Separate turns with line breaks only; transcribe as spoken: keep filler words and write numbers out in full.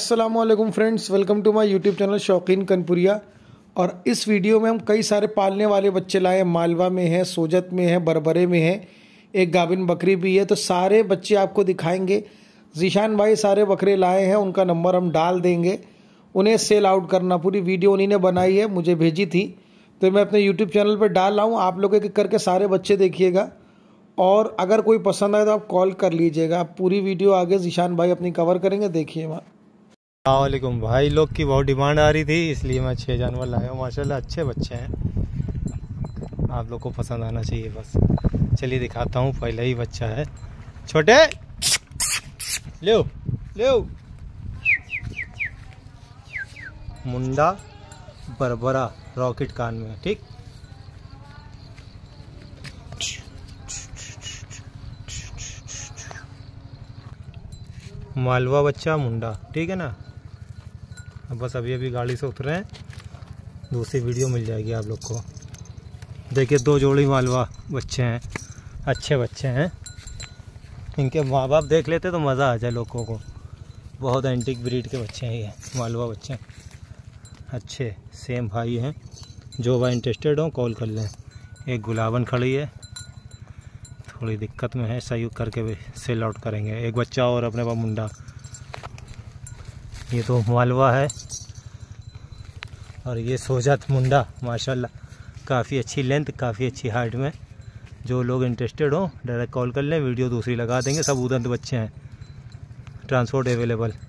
अस्सलामुअलैकुम friends, welcome to my YouTube channel Shaukeen Kanpuriya. और इस वीडियो में हम कई सारे पालने वाले बच्चे लाए हैं। मालवा में है, सोजत में है, बरबरे में है, एक गाभिन बकरी भी है। तो सारे बच्चे आपको दिखाएंगे। जीशान भाई सारे बकरे लाए हैं, उनका नंबर हम डाल देंगे। उन्हें सेल आउट करना, पूरी वीडियो उन्हीं ने बनाई है, मुझे भेजी थी, तो मैं अपने यूट्यूब चैनल पर डाल रहा हूँ। आप लोग एक एक करके सारे बच्चे देखिएगा और अगर कोई पसंद आए तो आप कॉल कर लीजिएगा। आप पूरी वीडियो आगे जीशान भाई अपनी कवर करेंगे, देखिए।
अस्सलामुअलैकुम भाई, लोग की बहुत डिमांड आ रही थी, इसलिए मैं छः जानवर लाया हूँ। माशाल्लाह अच्छे बच्चे हैं, आप लोग को पसंद आना चाहिए बस। चलिए दिखाता हूँ, पहला ही बच्चा है। छोटे ले ले मुंडा बरबरा रॉकेट कान में, ठीक। मालवा बच्चा मुंडा, ठीक है ना। अब बस अभी अभी गाड़ी से उतरे हैं, दूसरी वीडियो मिल जाएगी आप लोग को। देखिए दो जोड़ी मालवा बच्चे हैं, अच्छे बच्चे हैं। इनके माँ बाप देख लेते तो मज़ा आ जाए लोगों को। बहुत एंटीक ब्रीड के बच्चे हैं ये मालवा बच्चे, अच्छे सेम भाई हैं। जो भाई इंटरेस्टेड हो कॉल कर लें। एक गुलाबन खड़ी है, थोड़ी दिक्कत में है, सही करके भी सेल आउट करेंगे। एक बच्चा और अपने पास मुंडा। ये तो मालवा है और ये सोजत मुंडा। माशाल्लाह काफ़ी अच्छी लेंथ, काफ़ी अच्छी हाइट में। जो लोग इंटरेस्टेड हो डायरेक्ट कॉल कर लें, वीडियो दूसरी लगा देंगे। सब उदंत बच्चे हैं, ट्रांसपोर्ट अवेलेबल।